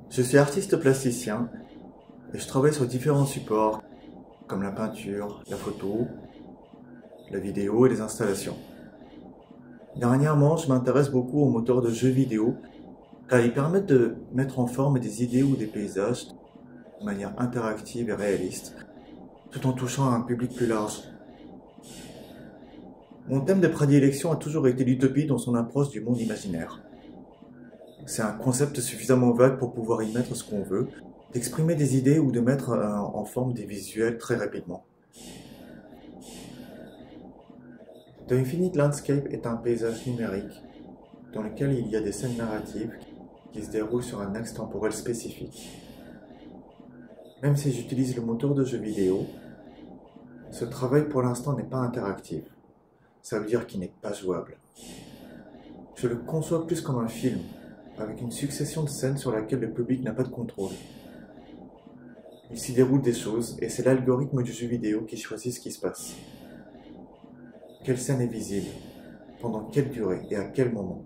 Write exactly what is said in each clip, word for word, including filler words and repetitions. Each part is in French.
Je suis artiste plasticien et je travaille sur différents supports comme la peinture, la photo, la vidéo et les installations. Dernièrement, je m'intéresse beaucoup aux moteurs de jeux vidéo car ils permettent de mettre en forme des idées ou des paysages de manière interactive et réaliste tout en touchant à un public plus large. Mon thème de prédilection a toujours été l'utopie dans son approche du monde imaginaire. C'est un concept suffisamment vague pour pouvoir y mettre ce qu'on veut, d'exprimer des idées ou de mettre euh, en forme des visuels très rapidement. The Infinite Landscape est un paysage numérique dans lequel il y a des scènes narratives qui se déroulent sur un axe temporel spécifique. Même si j'utilise le moteur de jeu vidéo, ce travail pour l'instant n'est pas interactif. Ça veut dire qu'il n'est pas jouable. Je le conçois plus comme un film, avec une succession de scènes sur laquelle le public n'a pas de contrôle. Il s'y déroule des choses, et c'est l'algorithme du jeu vidéo qui choisit ce qui se passe. Quelle scène est visible, pendant quelle durée et à quel moment.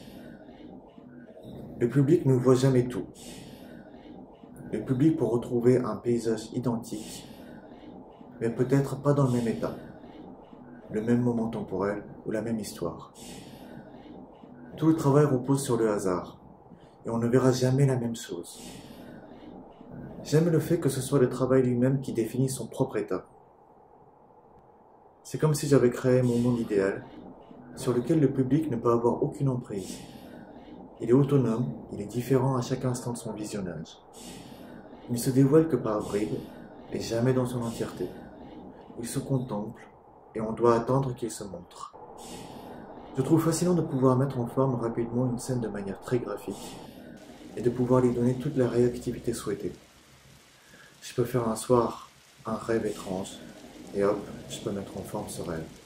Le public ne voit jamais tout. Le public peut retrouver un paysage identique, mais peut-être pas dans le même état, le même moment temporel ou la même histoire. Tout le travail repose sur le hasard, et on ne verra jamais la même chose. J'aime le fait que ce soit le travail lui-même qui définit son propre état. C'est comme si j'avais créé mon monde idéal, sur lequel le public ne peut avoir aucune emprise. Il est autonome, il est différent à chaque instant de son visionnage. Il ne se dévoile que par bribes, et jamais dans son entièreté. Il se contemple, et on doit attendre qu'il se montre. Je trouve fascinant de pouvoir mettre en forme rapidement une scène de manière très graphique, et de pouvoir lui donner toute la réactivité souhaitée. Je peux faire un soir un rêve étrange, et hop, je peux mettre en forme ce rêve.